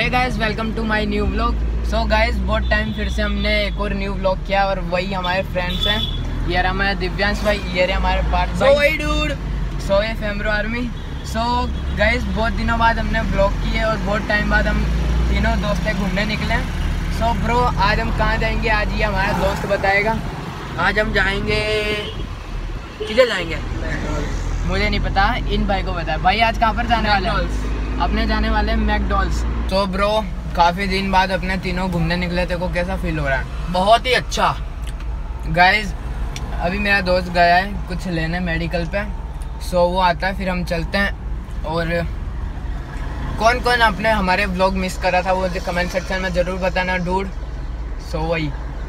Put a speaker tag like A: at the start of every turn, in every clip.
A: Hey guys, welcome to my new vlog. So guys, बहुत time फिर से हमने एक और न्यू व्लॉग किया और वही हमारे फ्रेंड्स हैं। ये रहा हमारा दिव्यांश भाई, ये रहे हमारे पार्थ भाई, सो ये फेमरो आर्मी। सो गाइस, बहुत दिनों बाद हमने व्लॉग किए और बहुत टाइम बाद हम तीनों दोस्त घूमने निकले। सो ब्रो, आज हम कहाँ जाएंगे आज ये हमारा दोस्त बताएगा।
B: आज हम जाएंगे, किधर जाएंगे
A: मुझे नहीं पता, इन भाई को पता है। भाई आज कहाँ पर जाने वाले हैं? अपने जाने वाले हैं मैकडॉनल्ड्स। तो ब्रो, काफ़ी दिन बाद अपने तीनों घूमने निकले थे, को कैसा फील हो रहा है?
B: बहुत ही अच्छा
A: गाइज, अभी मेरा दोस्त गया है कुछ लेने मेडिकल पे। सो वो आता है फिर हम चलते हैं। और कौन कौन अपने हमारे व्लॉग मिस कर रहा था वो कमेंट सेक्शन में ज़रूर बताना डूड। सो वही,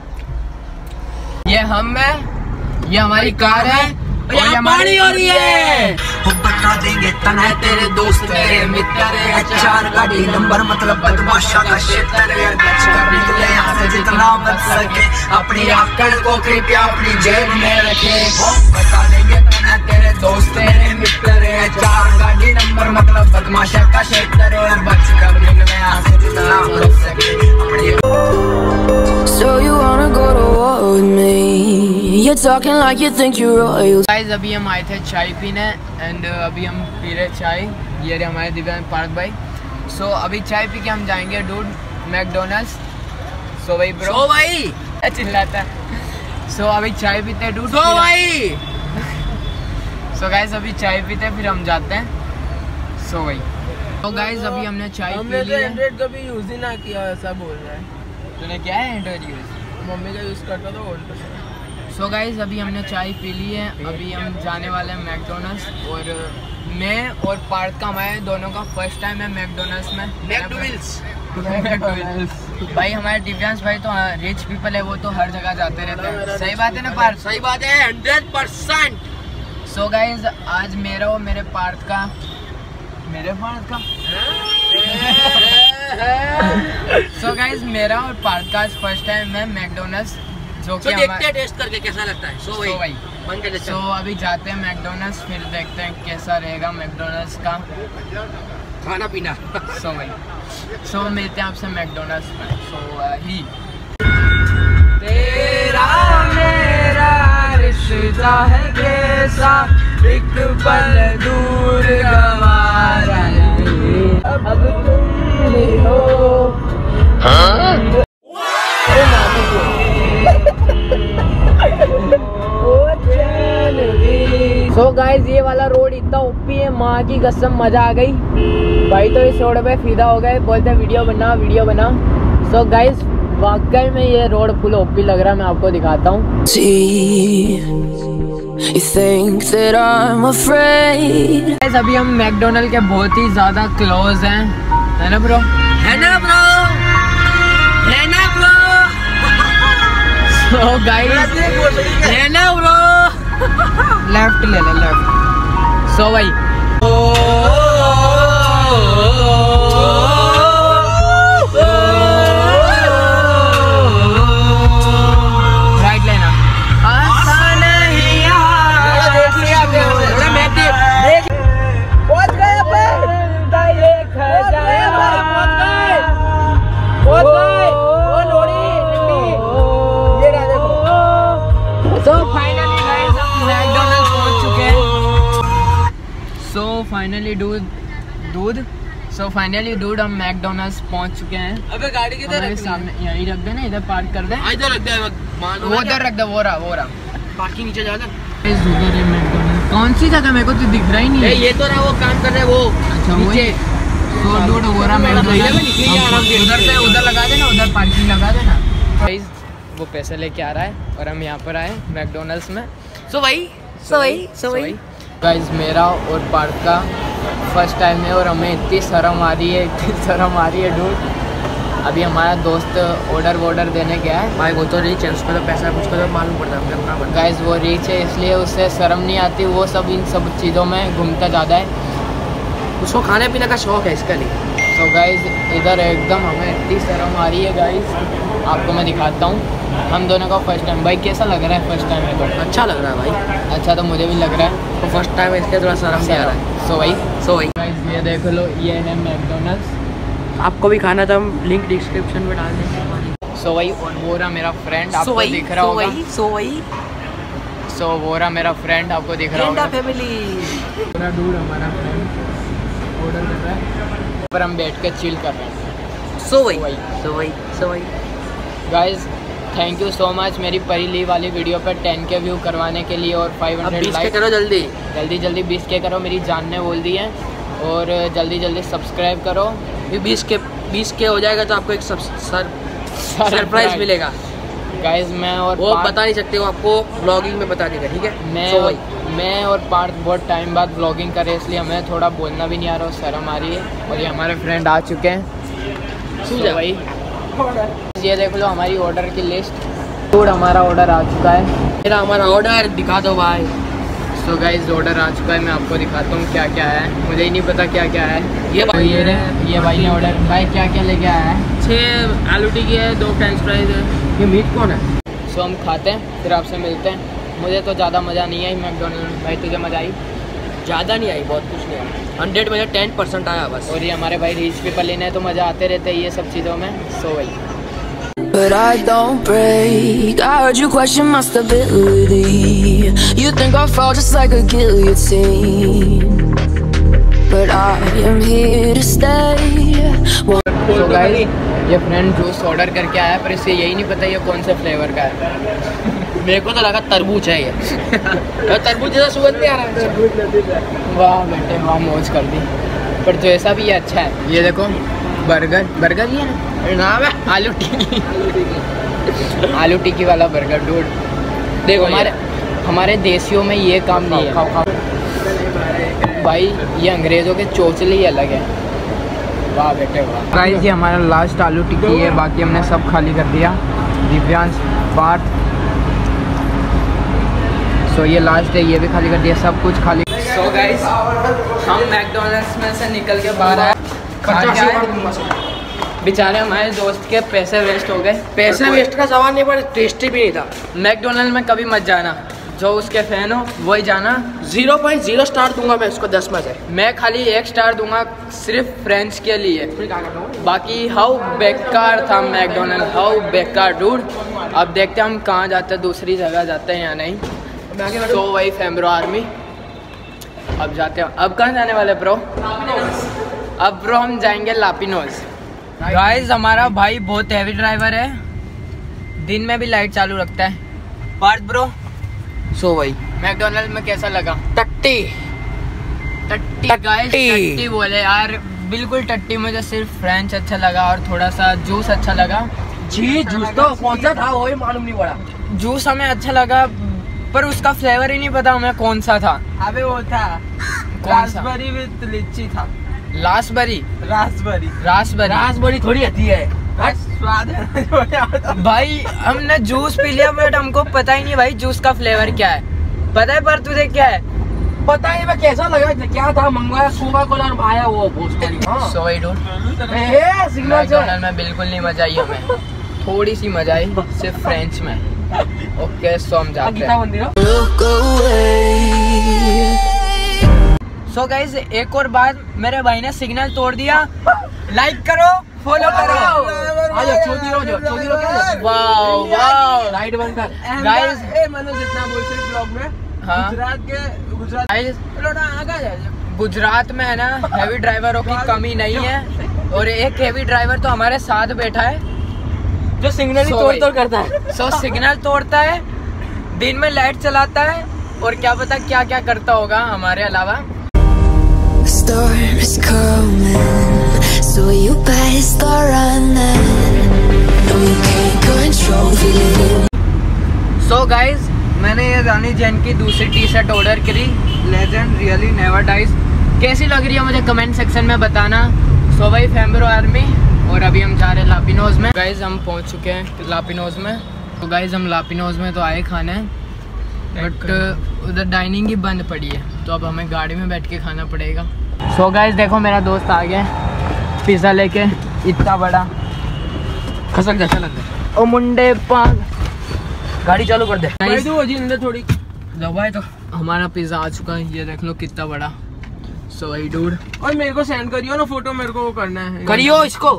A: ये हम है, ये हमारी कार है और ये हमारी हो रही है।
B: बता देंगे तना है तेरे दोस्त मेरे मित्र है, चार गाड़ी नंबर मतलब बदमाशा का क्षेत्र है। निकले यहाँ से जितना बच सके, अपनी आकड़ को कृपया अपनी जेब में रखे। बता देंगे तना है तेरे दोस्त मेरे मित्र है, चार गाड़ी नंबर मतलब बदमाशा का क्षेत्र है। बच कर निकले यहाँ से जितना बच सके अपनी।
C: So you wanna go to war with me? You're talking like you think you're royal.
A: Guys, अभी हम आए थे चाय पीने एंड अभी हम पी रहे चाय। ये रहे हमारे दिव्यांश पार्थ भाई। सो अभी चाय पी के हम जाएंगे डूड मैकडोनल्ड्स। सो भाई ब्रो,
B: सो भाई
A: चिल्लाता है। सो अभी चाय पीते डूड।
B: सो भाई
A: सो गाइस, अभी चाय पीते फिर हम जाते हैं। सो भाई, तो गाइस अभी हमने चाय पी ली है।
B: एंड्रॉइड कभी यूज ही ना किया, ऐसा बोल रहा है।
A: तूने क्या है एंड्रॉइड यूज?
B: मम्मी का यूज करता था ओल्ड।
A: सो गाइस, अभी हमने चाय पी ली है, अभी हम जाने वाले हैं मैकडोनल्ड्स। और मैं और पार्थ का, हमारे दोनों का फर्स्ट टाइम है मैकडोनल्ड्स में।
B: मैकडोनल्ड्स
A: भाई हमारे दिव्यांश भाई तो रिच पीपल है, वो तो हर जगह जाते रहते हैं। सही बात है ना पार्थ?
B: सही बात है, 100%।
A: सो गाइस, आज मेरा और मेरे पार्थ का सो गाइस, मेरा और पार्थ का फर्स्ट टाइम है मैकडोनल्ड्स, जो कि
B: देखते हैं टेस्ट करके कैसा लगता है। सो भाई
A: सो अभी जाते हैं मैकडोनल्ड्स, फिर देखते हैं कैसा रहेगा मैकडोनल्ड्स का
B: खाना पीना।
A: सो भाई, सो मिलते हैं आपसे मैकडोनल्ड्स में। सो ही तेरा मेरा रिश्ता है कैसा, एक पल दूर गवारा अब तुम ही हो। सो गाइस, ये वाला रोड इतना ओपी है, माँ की कसम मजा आ गई भाई। तो इस रोड पे फिदा हो गए, बोलते वीडियो बना। सो गाइस, वाकई में ये रोड फुल ओपी लग रहा है, मैं आपको दिखाता हूँ।
C: You think that I'm afraid?
A: Guys, अभी हम मैकडोनल्ड के बहुत ही ज्यादा क्लोज हैं, है ना ब्रो?
B: है ना ब्रो?
A: सो गाइस,
B: है ना ब्रो?
A: लेफ्ट ले ले, लेफ्ट। सो भाई, राइट लेना। आसान ही यार, देख लिया पहुंच गए फाइनली डूड हम मैकडोनल्ड्स पहुंच चुके हैं।
B: अबे गाड़ी किधर है?
A: सामने यहीं रख दे ना, इधर पार्क कर दे।
B: इधर रख दे,
A: वो उधर रख दे, वो रहा
B: पार्किंग नीचे जा।
A: उधर है मैकडोनल्ड्स। कौन सी जगह, मेरे को तो दिख रहा ही नहीं है।
B: ये तो रहा, वो काम कर रहे वो।
A: अच्छा नीचे। तो डूड वो रहा मैकडोनल्ड्स, उधर से उधर लगा देना, उधर पार्किंग लगा देना। गाइस, वो पैसे लेके आ रहा है और हम यहाँ पर आए मैकडोनल्ड्स में।
B: सो भाई
A: गाइस, मेरा और पार्थ का फर्स्ट टाइम है और हमें इतनी शर्म आ रही है डूड। अभी हमारा दोस्त ऑर्डर देने गया है।
B: भाई वो तो रिच है, उसको तो पैसा कुछ तो मालूम पड़ता है।
A: गाइस, वो रिच है इसलिए उससे शर्म नहीं आती, वो सब इन सब चीज़ों में घूमता ज़्यादा है,
B: उसको खाने पीने का शौक है इसके लिए।
A: तो गाइस, इधर एकदम हमें इतनी शर्म आ रही है गाइस, आपको मैं दिखाता हूँ। हम दोनों का फर्स्ट टाइम। भाई कैसा लग रहा है फर्स्ट टाइम है तो?
B: अच्छा लग रहा है भाई।
A: अच्छा तो मुझे भी लग रहा है,
B: तो फर्स्ट टाइम है इसलिए थोड़ा शर्म नहीं आ रहा है।
A: सो भाई गाइस, ये देख लो, ये है मैकडोनल्ड्स।
D: आपको भी खाना था, हम लिंक डिस्क्रिप्शन में डाल देंगे।
A: सो वही वो रहा मेरा फ्रेंड, आपको दिख रहा होगा। सो वो रहा मेरा फ्रेंड, आपको दिख रहा होगा। पूरा दूर हमारा फ्रेंड ऑर्डर कर रहा है, पर हम बैठ के चिल कर रहे हैं।
D: सो वही
A: guys thank you so much मेरी पहली वाली वीडियो पर 10K व्यू करवाने के लिए और 500 लाइक
D: करो जल्दी
A: 20K करो, मेरी जान ने बोल दी है। और जल्दी सब्सक्राइब करो।
D: 20K हो जाएगा तो आपको एक सरप्राइज मिलेगा
A: गाइस। मैं और
D: वो बता नहीं सकते, वो आपको ब्लॉगिंग में बता देगा, ठीक है।
A: मैं और पार्थ बहुत टाइम बाद ब्लॉगिंग करे, इसलिए हमें थोड़ा बोलना भी नहीं आ रहा, शर्म आ रही है। और ये हमारे फ्रेंड आ चुके हैं। भाई ये देख लो हमारी ऑर्डर की लिस्ट। फूड हमारा ऑर्डर आ चुका है।
D: हमारा ऑर्डर दिखा दो भाई।
A: सो गाइस ऑर्डर आ चुका है, मैं आपको दिखाता हूँ क्या क्या है। मुझे ही नहीं पता क्या क्या है। ये भाई ने ऑर्डर, भाई क्या क्या लेके आया है?
D: 6 आलू टिक्की है, 2 फ्रेंच फ्राइज है। ये मीट कौन है?
A: सो हम खाते हैं फिर आपसे मिलते हैं। मुझे तो ज़्यादा मज़ा नहीं आई मैकडोनल्ड में। भाई तुझे मज़ा आई?
D: ज़्यादा नहीं आई, बहुत कुछ नहीं आया। 100 में 10% आया बस।
A: और ये हमारे भाई रीच पेपर लेने हैं तो मज़ा आते रहते हैं ये सब चीज़ों में। सो वही
C: But I don't break. I heard you question my stability. You think I fall just like a guillotine, but I am here to stay.
A: So guys, ये फ्रेंड जूस ऑर्डर करके आया, पर इसे यही नहीं पता ये कौन से फ्लेवर का है।
D: मेरे को तो लगा तरबूज है ये। तरबूज जैसा सुगंध नहीं आ रहा है।
A: वाह बेटे वाह, मौज कर दी। पर जैसा भी ये अच्छा है। ये देखो बर्गर ही है ना, नाम है आलू टिक्की। आलू टिक्की वाला बर्गर डूड। देखो हमारे देसियों में ये काम नहीं है भाई, ये अंग्रेज़ों के चोचले ही अलग है। वाह बेटे वाह। गाइस ये हमारा लास्ट आलू टिक्की है, बाकी हमने सब खाली कर दिया। दिव्यांश पार्थ, सो ये लास्ट है, ये भी खाली कर दिया, सब कुछ खाली। सो गाइस हम मैकडोनल्ड्स में से निकल के बाहर आए। बेचारे हमारे दोस्त के पैसे वेस्ट हो गए।
D: पैसे वेस्ट का सवाल नहीं, पर टेस्टी भी नहीं था।
A: मैकडोनल्ड में कभी मत जाना, जो उसके फैन हो वही जाना।
D: 0.0 स्टार दूंगा मैं उसको 10 में से।
A: मैं खाली 1 स्टार दूंगा सिर्फ फ्रेंच के लिए। बाकी हाउ बेकार था मैकडोनल्ड, हाउ बेकार डूड। अब देखते हैं हम कहाँ जाते हैं, दूसरी जगह जाते हैं या नहीं। तो वही फेमरो आर्मी अब जाते हैं। अब कहाँ जाने वाले ब्रो? अब ब्रो हम जाएंगे लापिनोज। गाइस हमारा भाई बहुत हैवी ड्राइवर है, दिन में भी लाइट चालू रखता है। पार्थ ब्रो
D: सो वही
A: मैकडोनल्ड में कैसा लगा?
D: टट्टी
A: गाइस टट्टी बोले यार, बिल्कुल टट्टी। मुझे सिर्फ फ्रेंच अच्छा लगा और थोड़ा सा जूस अच्छा लगा।
D: जी जूस तो कौन सा था वही मालूम नहीं पड़ा।
A: जूस हमें अच्छा लगा पर उसका फ्लेवर ही नहीं पता हमें कौन सा था।
E: अबे वो था रास्पबेरी विद लीची था।
D: रास्पबेरी थोड़ी आती है,
E: स्वाद है।
A: भाई हमने जूस पी लिया बट हमको पता ही नहीं भाई जूस का फ्लेवर क्या है। पता है पर तुझे क्या है?
D: पता ही मैं कैसा लगा, क्या था मंगवाया कोका कोला और आया वो
A: मैकडोनल्ड में बिल्कुल नहीं मजा आई हमें, थोड़ी सी मजा आई सिर्फ फ्रेंच में। ओके सो हम जाते हैं। सो गाइस एक और बात, मेरे भाई ने सिग्नल तोड़ दिया। लाइक करो, फॉलो करो। वाओ वाओ
D: लाइट बंद कर
A: गाइस।
E: मनोज जितना बोलते हैं ब्लॉग में,
A: हाँ गुजरात में है ना हैवी ड्राइवरों की कमी नहीं है, और एक हैवी ड्राइवर तो हमारे साथ बैठा है
D: जो सिग्नल ही तोड़ करता है।
A: सो सिग्नल तोड़ता है, दिन में लाइट चलाता है, और क्या पता क्या क्या करता होगा हमारे अलावा।
C: Storm is coming, so you best start running. No, you can't control feeling.
A: So guys, मैंने ये रानी जैन की दूसरी टी-शर्ट ऑर्डर करी, लेजेंड रियली नेवर डाइज। कैसी लग रही है मुझे कमेंट सेक्शन में बताना। सो भाई फेमरो आर्मी, और अभी हम जा रहे हैं लापिनोज में। गाइज हम पहुंच चुके हैं लापिनोज में। तो गाइज हम लापिनोज में तो आए खाने, बट उधर डाइनिंग ही बंद पड़ी है, तो अब हमें गाड़ी में बैठ के खाना पड़ेगा। सो गाइज देखो मेरा दोस्त आ गया पिज़्ज़ा लेके, इतना बड़ा।
D: खसक जा चल अंदर।
A: ओ मुंडे पाग,
D: गाड़ी चालू कर दे।
A: अंदर थोड़ी दबाए तो। हमारा पिज़्ज़ा आ चुका है, ये देख लो कितना बड़ा। सो वही डूड।
E: और मेरे को सेंड करियो ना फोटो, मेरे को वो करना है।
D: करियो इसको।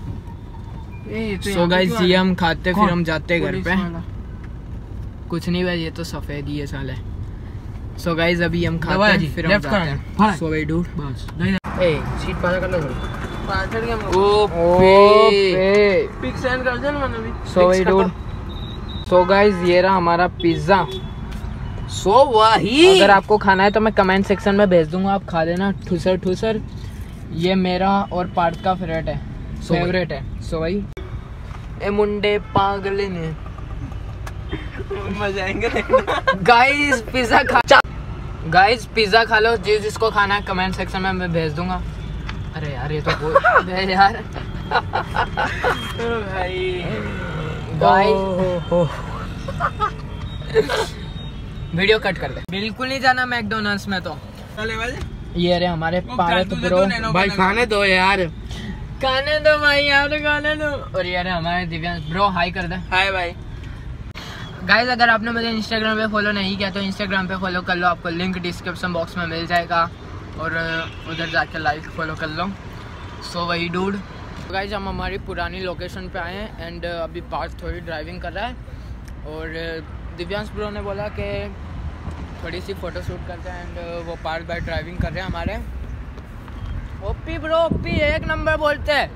A: सो गाइस ये हम खाते फिर हम जाते घर पे। कुछ नहीं भाई, ये तो सफेद ही है साले। सो गाइस अभी हम खाते हैं फिर हम जाते हैं। सो वही डूड बस।
D: ए सीट पाना करना थोड़ी।
E: पाछड़ गया
A: ओपे
E: पिक सेंड कर दे ना मैंने भी।
A: सो वही डूड। सो गाइस ये रहा हमारा पिज्जा।
D: सो वही
A: अगर आपको खाना है तो मैं कमेंट सेक्शन में भेज दूंगा, आप खा लेना ठुसर ठुसर। ये मेरा और पार्थ का फेवरेट है। सो भाई ए मुंडे पागल ने
E: मजा आएंगे।
A: गाइस पिज्जा खा लो। जिसको खाना है कमेंट सेक्शन में मैं भेज दूंगा। अरे यार ये तो बोल यार
E: भाई
A: गाइस वीडियो कट कर दे। बिल्कुल नहीं जाना मैकडोनल्ड्स में तो।
E: चले भाई
A: ये रहे हमारे पार्थ ब्रो।
D: भाई खाने दो यार,
A: खाने दो भाई यार, खाने दो। और ये रहे हमारे दिव्यांश ब्रो। हाई कर दे।
E: हाय भाई।
A: गाइस अगर आपने मुझे इंस्टाग्राम पे फॉलो नहीं किया तो इंस्टाग्राम पे फॉलो कर लो, आपको लिंक डिस्क्रिप्शन बॉक्स में मिल जाएगा और उधर जाके लाइक फॉलो कर लो। सो वही डूड। गाइस हम हमारी पुरानी लोकेशन पे आए हैं एंड अभी पार्थ थोड़ी ड्राइविंग कर रहा है और दिव्यांश ब्रो ने बोला कि थोड़ी सी फ़ोटो शूट करते हैं एंड वो पार्थ भाई ड्राइविंग कर रहे हैं हमारे। ओपी ब्रो ओपी एक नंबर बोलते हैं।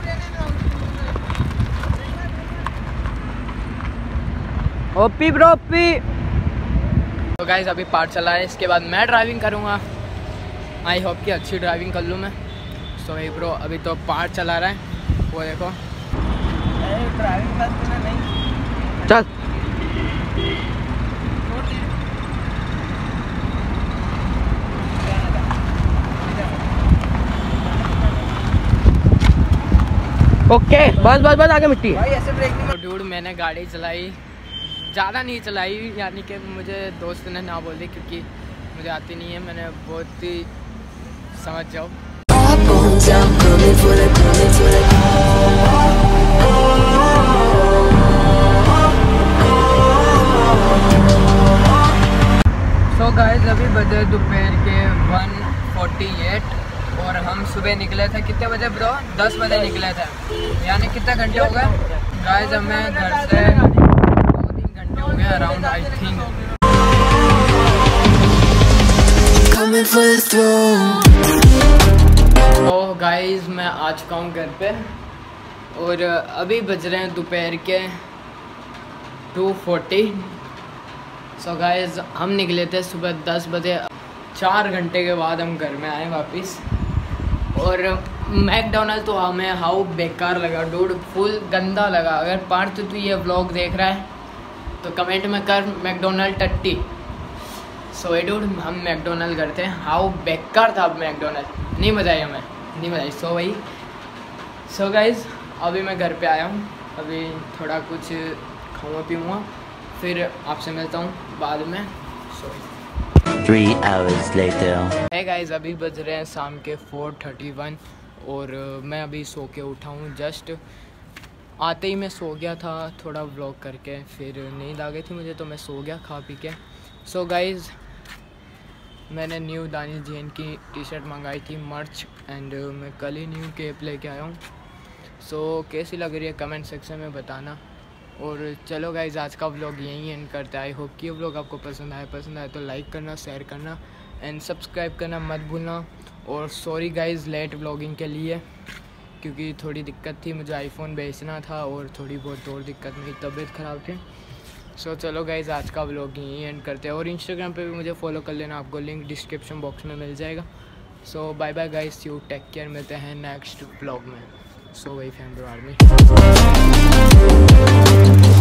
A: OP bro OP. तो गाइस अभी पार्ट चला है, इसके बाद मैं ड्राइविंग करूँगा। आई होप कि अच्छी ड्राइविंग कर लूँ मैं। सो वही ब्रो अभी तो पार्ट चला रहा है, वो देखो।
E: ड्राइविंग क्लास में नहीं
D: चल ओके बस आगे मिट्टी है।
E: भाई ऐसे ब्रेक नहीं।
A: डूड मैंने गाड़ी चलाई, ज़्यादा नहीं चलाई, यानी कि मुझे दोस्त ने ना बोल दी क्योंकि मुझे आती नहीं है। मैंने बहुत ही समझ जाओ। सो गाइस अभी बजे दोपहर के 1:48 और हम सुबह निकले थे। कितने बजे ब्रो? 10 बजे निकले थे, यानी कितने घंटे हो गए गाइस? हमें घर से 2-3 घंटे हो गए अराउंड आई थिंक। तो गाइस मैं आ चुका हूँ घर पे और अभी बज रहे हैं दोपहर के 2:40। सो गाइस हम निकले थे सुबह 10 बजे, 4 घंटे के बाद हम घर में आए वापस। और मैकडोनल्ड तो हमें हाउ बेकार लगा डूड, फुल गंदा लगा। अगर पार्थ तू ये व्लॉग देख रहा है तो कमेंट में कर मैकडोनल्ड टट्टी। सो डूड हम मैकडोनल्ड गए थे, हाउ बेकार था मैकडोनल्ड, नहीं मजा आई हमें, नहीं मजा आई। सो वही सो गाइज अभी मैं घर पे आया हूँ, अभी थोड़ा कुछ खाऊँगा पीऊँगा, फिर आपसे मिलता हूँ बाद में। सो
F: 3 hours later.
A: Hey guys, अभी बज रहे हैं शाम के 4:31 और मैं अभी सो के उठा हूँ। जस्ट आते ही मैं सो गया था थोड़ा व्लॉग करके, फिर नींद आ गई थी मुझे तो मैं सो गया खा पी के। सो गाइज मैंने न्यू दानिश जैन की टी-शर्ट मंगाई थी मर्च एंड मैं कल ही न्यू केप लेके आया हूँ। सो कैसी लग रही है कमेंट सेक्शन में बताना। और चलो गाइज आज का व्लॉग यहीं एंड करते हैं। आई होप कि ये व्लॉग आपको पसंद आए तो लाइक करना, शेयर करना एंड सब्सक्राइब करना मत भूलना। और सॉरी गाइज लेट व्लॉगिंग के लिए, क्योंकि थोड़ी दिक्कत थी, मुझे आईफोन बेचना था और थोड़ी बहुत और दिक्कत, मेरी तबीयत ख़राब थी। सो चलो गाइज आज का व्लॉग यहीं एंड करते हैं। और इंस्टाग्राम पे भी मुझे फॉलो कर लेना, आपको लिंक डिस्क्रिप्शन बॉक्स में मिल जाएगा। So bye bye guys, you take care, मिलते हैं नेक्स्ट व्लॉग में। सो वही फैमिली आर्मी।